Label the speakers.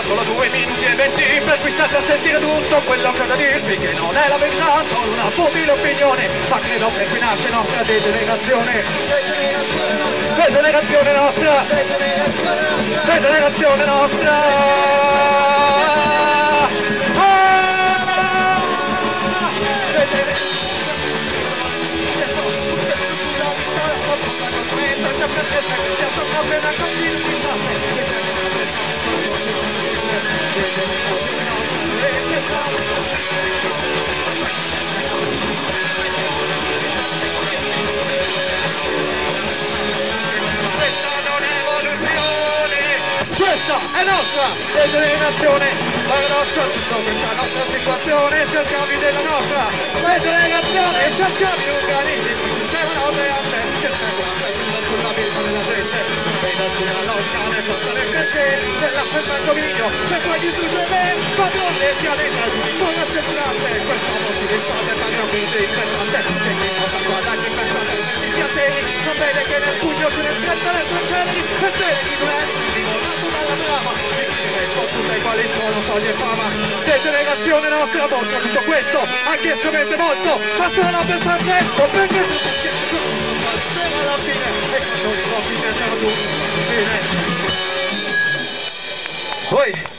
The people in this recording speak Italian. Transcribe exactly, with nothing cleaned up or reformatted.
Speaker 1: solo due minuti e venti per cui state a sentire tutto quello che ho da dirvi, che non è la verità, solo una fumile opinione, ma credo che qui nasce nostra degenerazione. Degenerazione nostra, degenerazione nostra. Questa è nostra degenerazione, la nostra, questa nostra situazione, cercavi della nostra degenerazione, cercavi un organismo, sistema note a te, che serve sulla vita della gente, vedo la logica nel corso del pensiero, dell'aspetto mio, per poi distruggere, padrone e pianeta, sono assicurate, questo non si risponde, ma gratuito interessante, che mi porta guadagni per fare i piaceri, non vede che nel pugno si ne scatta le sue ceneri, per bene di due tutte quali sono soldi e fama. Degenerazione nostra mostra tutto questo, anche se mente molto, ma solo per far presto, perché tu non alla fine, e quando i troppi pensano tu, fine. Poi